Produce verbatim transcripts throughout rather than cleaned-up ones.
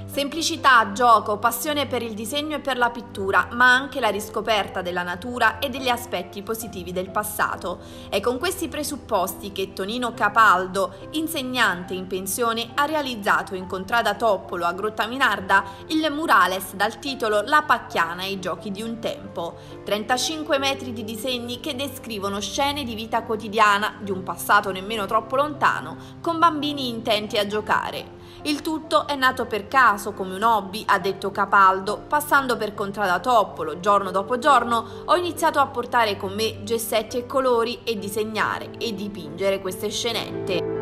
Semplicità, gioco, passione per il disegno e per la pittura, ma anche la riscoperta della natura e degli aspetti positivi del passato. È con questi presupposti che Tonino Capaldo, insegnante in pensione, ha realizzato in Contrada Toppolo a Grottaminarda il murales dal titolo La Pacchiana e i giochi di un tempo. trentacinque metri di disegni che descrivono scene di vita quotidiana di un passato nemmeno troppo lontano, con bambini intenti a giocare. Il tutto è nato per caso, come un hobby, ha detto Capaldo. Passando per Contrada Toppolo, giorno dopo giorno, ho iniziato a portare con me gessetti e colori e disegnare e dipingere queste scenette.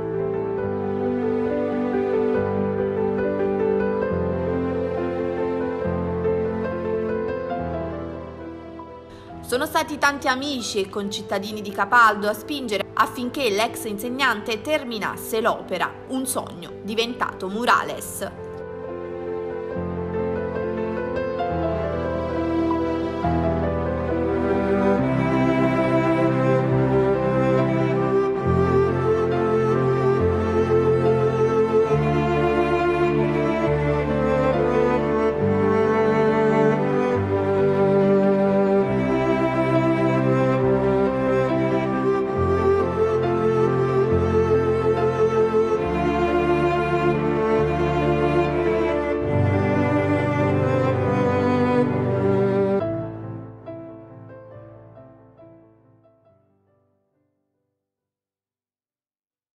Sono stati tanti amici e concittadini di Capaldo a spingere affinché l'ex insegnante terminasse l'opera, un sogno diventato murales.